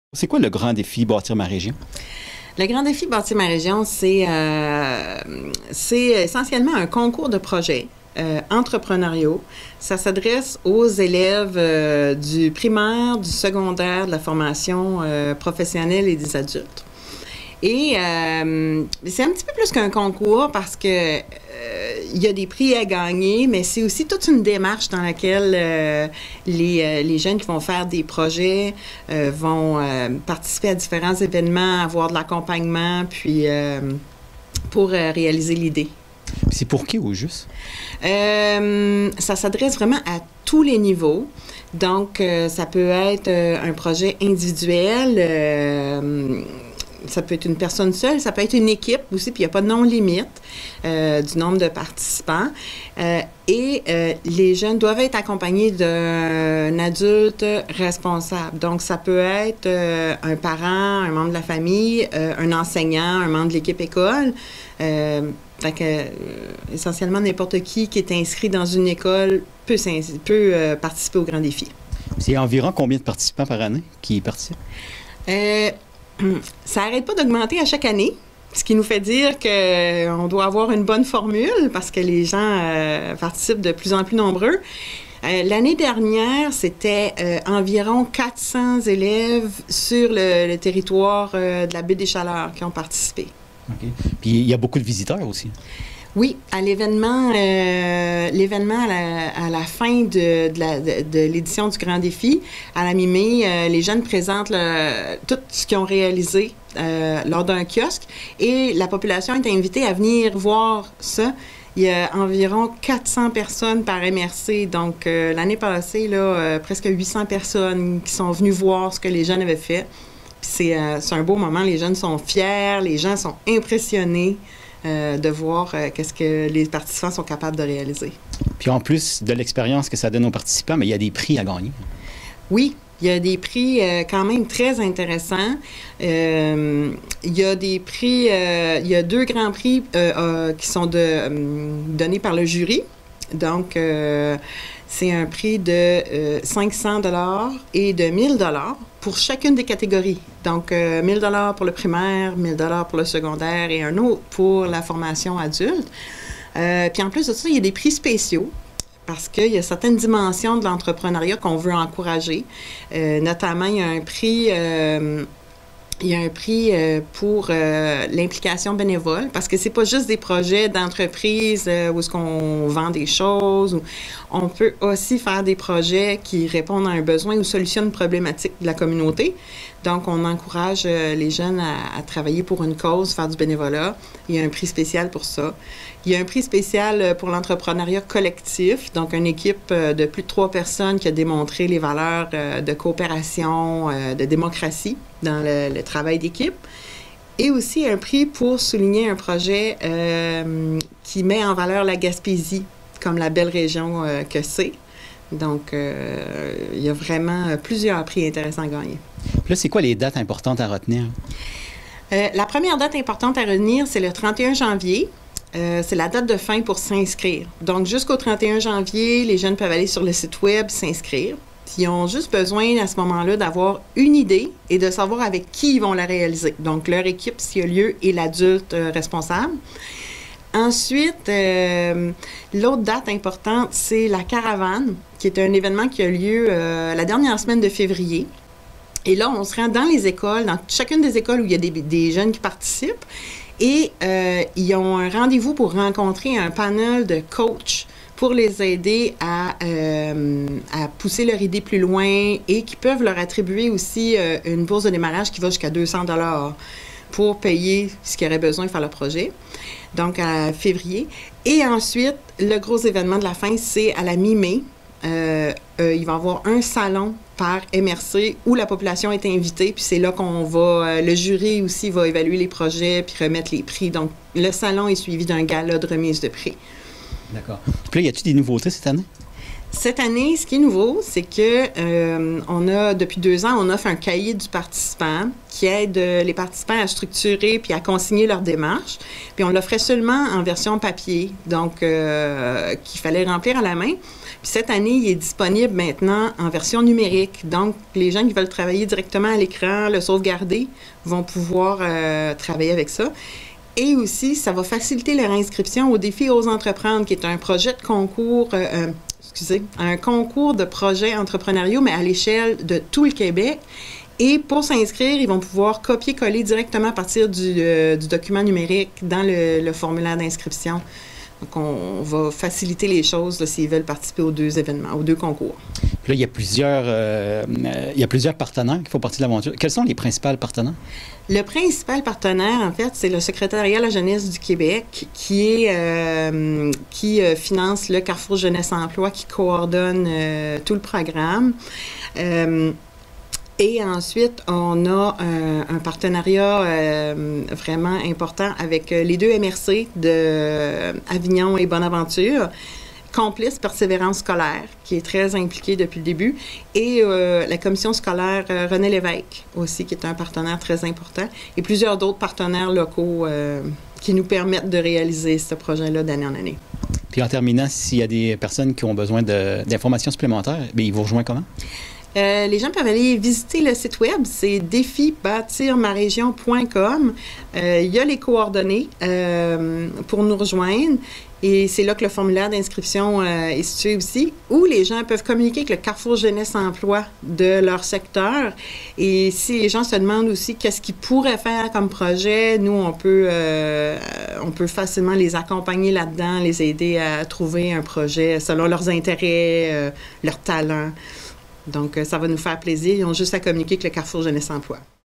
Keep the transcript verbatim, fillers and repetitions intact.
C'est quoi le grand défi Bâtir ma région? Le grand défi Bâtir ma région, c'est euh, c'est essentiellement un concours de projets euh, entrepreneuriaux. Ça s'adresse aux élèves euh, du primaire, du secondaire, de la formation euh, professionnelle et des adultes. Et euh, c'est un petit peu plus qu'un concours parce que euh, il y a des prix à gagner, mais c'est aussi toute une démarche dans laquelle euh, les, euh, les jeunes qui vont faire des projets euh, vont euh, participer à différents événements, avoir de l'accompagnement, puis euh, pour euh, réaliser l'idée. C'est pour qui au juste? Euh, ça s'adresse vraiment à tous les niveaux. Donc, euh, ça peut être euh, un projet individuel. Euh, Ça peut être une personne seule, ça peut être une équipe aussi, puis il n'y a pas de non-limite euh, du nombre de participants. Euh, et euh, les jeunes doivent être accompagnés d'un adulte responsable. Donc, ça peut être euh, un parent, un membre de la famille, euh, un enseignant, un membre de l'équipe école. Euh, fait que, euh, essentiellement, n'importe qui qui est inscrit dans une école peut, peut euh, participer au grand défi. C'est environ combien de participants par année qui participent? Euh, Ça n'arrête pas d'augmenter à chaque année, ce qui nous fait dire qu'on doit avoir une bonne formule parce que les gens euh, participent de plus en plus nombreux. Euh, L'année dernière, c'était euh, environ quatre cents élèves sur le, le territoire euh, de la baie des Chaleurs qui ont participé. OK. Puis il y a beaucoup de visiteurs aussi. Oui, à l'événement, euh, l'événement à la, à la fin de, de, la, de, de l'édition du Grand Défi, à la mi-mai, euh, les jeunes présentent le, tout ce qu'ils ont réalisé euh, lors d'un kiosque et la population est invitée à venir voir ça. Il y a environ quatre cents personnes par M R C. Donc, euh, l'année passée, là, euh, presque huit cents personnes qui sont venues voir ce que les jeunes avaient fait. Puis c'est, euh, c'est un beau moment. Les jeunes sont fiers, les gens sont impressionnés. Euh, de voir euh, qu'est-ce que les participants sont capables de réaliser. Puis en plus de l'expérience que ça donne aux participants, mais il y a des prix à gagner. Oui, il y a des prix euh, quand même très intéressants. Euh, il y a des prix, euh, il y a deux grands prix euh, euh, qui sont de, euh, donnés par le jury. Donc, euh, c'est un prix de euh, cinq cents dollars et de mille dollars pour chacune des catégories. Donc, euh, mille dollars pour le primaire, mille dollars pour le secondaire et un autre pour la formation adulte. Euh, puis en plus de ça, il y a des prix spéciaux parce qu'il y a certaines dimensions de l'entrepreneuriat qu'on veut encourager. Euh, notamment, il y a un prix... Euh, Il y a un prix euh, pour euh, l'implication bénévole, parce que c'est pas juste des projets d'entreprise euh, où est-ce qu'on vend des choses. Ou on peut aussi faire des projets qui répondent à un besoin ou solutionnent une problématique de la communauté. Donc, on encourage euh, les jeunes à, à travailler pour une cause, faire du bénévolat. Il y a un prix spécial pour ça. Il y a un prix spécial pour l'entrepreneuriat collectif, donc une équipe de plus de trois personnes qui a démontré les valeurs de coopération, de démocratie dans le, le travail d'équipe. Et aussi un prix pour souligner un projet euh, qui met en valeur la Gaspésie comme la belle région euh, que c'est. Donc, euh, il y a vraiment plusieurs prix intéressants à gagner. Puis là, c'est quoi les dates importantes à retenir? Euh, la première date importante à retenir, c'est le trente et un janvier. Euh, c'est la date de fin pour s'inscrire. Donc, jusqu'au trente et un janvier, les jeunes peuvent aller sur le site web s'inscrire. Ils ont juste besoin, à ce moment-là, d'avoir une idée et de savoir avec qui ils vont la réaliser. Donc, leur équipe, s'il y a lieu, et l'adulte euh, responsable. Ensuite, euh, l'autre date importante, c'est la caravane, qui est un événement qui a lieu euh, la dernière semaine de février. Et là, on se rend dans les écoles, dans chacune des écoles où il y a des, des jeunes qui participent. Et euh, ils ont un rendez-vous pour rencontrer un panel de coachs pour les aider à, euh, à pousser leur idée plus loin et qui peuvent leur attribuer aussi euh, une bourse de démarrage qui va jusqu'à deux cents dollars pour payer ce qu'ils auraient besoin de faire le projet. Donc, à février. Et ensuite, le gros événement de la fin, c'est à la mi-mai. Euh, euh, il va y avoir un salon par M R C où la population est invitée, puis c'est là qu'on va, euh, le jury aussi va évaluer les projets puis remettre les prix. Donc, le salon est suivi d'un gala de remise de prix. D'accord. Puis là, y a-t-il des nouveautés cette année? Cette année, ce qui est nouveau, c'est que euh, on a, depuis deux ans, on offre un cahier du participant qui aide les participants à structurer puis à consigner leur démarche. Puis on l'offrait seulement en version papier, donc euh, qu'il fallait remplir à la main. Puis cette année, il est disponible maintenant en version numérique. Donc, les gens qui veulent travailler directement à l'écran, le sauvegarder, vont pouvoir euh, travailler avec ça. Et aussi, ça va faciliter leur inscription au défi Ose entreprendre, qui est un projet de concours, euh, euh, excusez, un concours de projets entrepreneuriaux, mais à l'échelle de tout le Québec. Et pour s'inscrire, ils vont pouvoir copier-coller directement à partir du, euh, du document numérique dans le, le formulaire d'inscription. Donc, on, on va faciliter les choses là, s'ils veulent participer aux deux événements, aux deux concours. Puis là, il y a plusieurs, euh, il y a plusieurs partenaires qui font partie de l'aventure. Quels sont les principaux partenaires? Le principal partenaire, en fait, c'est le Secrétariat à la jeunesse du Québec qui est euh, qui euh, finance le Carrefour Jeunesse Emploi, qui coordonne euh, tout le programme. Euh, Et ensuite, on a euh, un partenariat euh, vraiment important avec les deux M R C de euh, Avignon et Bonaventure, Complice Persévérance scolaire, qui est très impliquée depuis le début, et euh, la commission scolaire euh, René Lévesque aussi, qui est un partenaire très important, et plusieurs d'autres partenaires locaux euh, qui nous permettent de réaliser ce projet-là d'année en année. Puis en terminant, s'il y a des personnes qui ont besoin de, d'informations supplémentaires, bien, ils vous rejoignent comment? Euh, les gens peuvent aller visiter le site web, c'est défi bâtir ma région point com. Euh, il y a les coordonnées euh, pour nous rejoindre et c'est là que le formulaire d'inscription euh, est situé aussi, où les gens peuvent communiquer avec le Carrefour Jeunesse Emploi de leur secteur. Et si les gens se demandent aussi qu'est-ce qu'ils pourraient faire comme projet, nous, on peut, euh, on peut facilement les accompagner là-dedans, les aider à trouver un projet selon leurs intérêts, euh, leurs talents. Donc, ça va nous faire plaisir. Ils ont juste à communiquer avec le Carrefour Jeunesse Emploi.